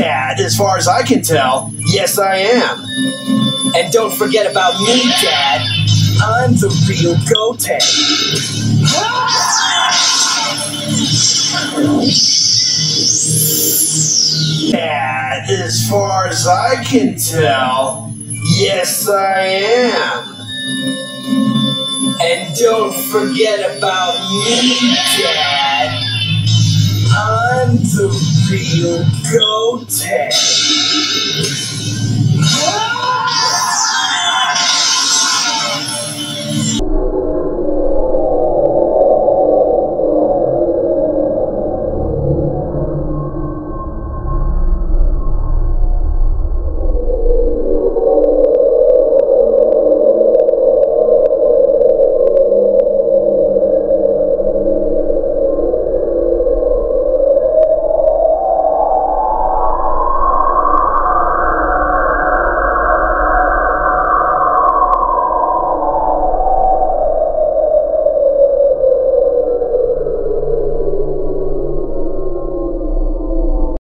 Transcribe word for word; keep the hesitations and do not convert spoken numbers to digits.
Dad, as far as I can tell, yes I am. And don't forget about me, Dad. I'm the real Goten. Dad, as far as I can tell, yes I am. And don't forget about me, Dad. I'm the real Goten.